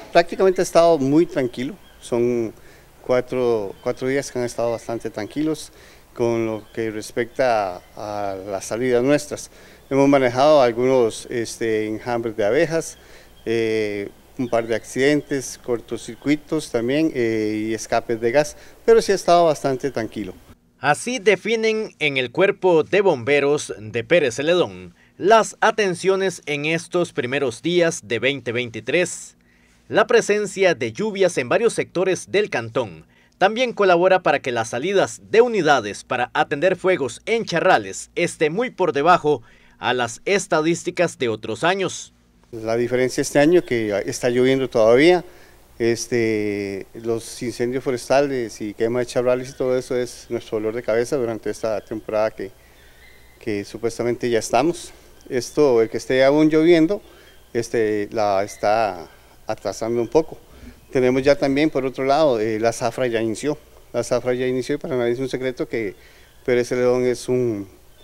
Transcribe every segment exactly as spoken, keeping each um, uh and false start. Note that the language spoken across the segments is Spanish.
prácticamente ha estado muy tranquilo, son cuatro, cuatro días que han estado bastante tranquilos con lo que respecta a, a las salidas nuestras. Hemos manejado algunos este, enjambres de abejas, eh, un par de accidentes, cortocircuitos también eh, y escapes de gas, pero sí ha estado bastante tranquilo. Así definen en el Cuerpo de Bomberos de Pérez Celedón las atenciones en estos primeros días de veinte veintitrés. La presencia de lluvias en varios sectores del cantón también colabora para que las salidas de unidades para atender fuegos en charrales esté muy por debajo a las estadísticas de otros años. La diferencia este año que está lloviendo todavía, este, los incendios forestales y quema de charrales y todo eso es nuestro dolor de cabeza durante esta temporada que, que supuestamente ya estamos. Esto, el que esté aún lloviendo, este, la está atrasando un poco. Tenemos ya también, por otro lado, eh, la zafra ya inició. La zafra ya inició y para nadie es un secreto que Pérez Celedón es, un,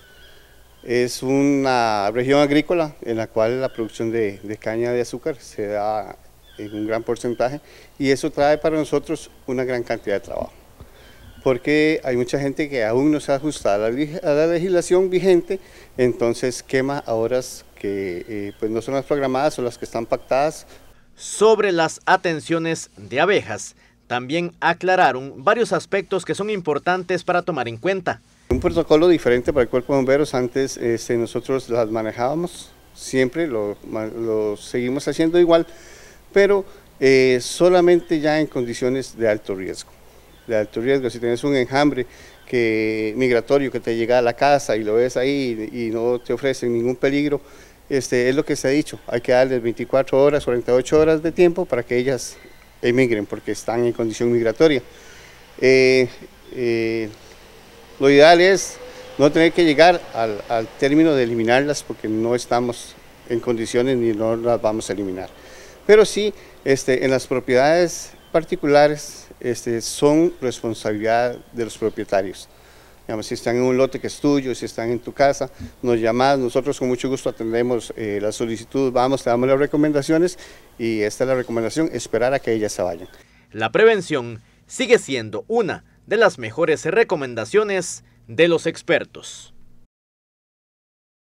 es una región agrícola en la cual la producción de, de caña de azúcar se da en un gran porcentaje y eso trae para nosotros una gran cantidad de trabajo. Porque hay mucha gente que aún no se ajusta a la, a la legislación vigente, entonces quema a horas que eh, pues no son las programadas o las que están pactadas. Sobre las atenciones de abejas, también aclararon varios aspectos que son importantes para tomar en cuenta. Un protocolo diferente para el Cuerpo de Bomberos, antes este, nosotros las manejábamos, siempre lo, lo seguimos haciendo igual, pero eh, solamente ya en condiciones de alto riesgo. De alto riesgo, si tienes un enjambre que, migratorio que te llega a la casa y lo ves ahí y, y no te ofrecen ningún peligro, este, es lo que se ha dicho, hay que darles veinticuatro horas, cuarenta y ocho horas de tiempo para que ellas emigren porque están en condición migratoria. Eh, eh, lo ideal es no tener que llegar al, al término de eliminarlas porque no estamos en condiciones ni no las vamos a eliminar. Pero sí, este, en las propiedades particulares este, son responsabilidad de los propietarios. Digamos, si están en un lote que es tuyo, si están en tu casa, nos llamas, nosotros con mucho gusto atendemos eh, la solicitud, vamos, te damos las recomendaciones y esta es la recomendación, esperar a que ellas se vayan. La prevención sigue siendo una de las mejores recomendaciones de los expertos.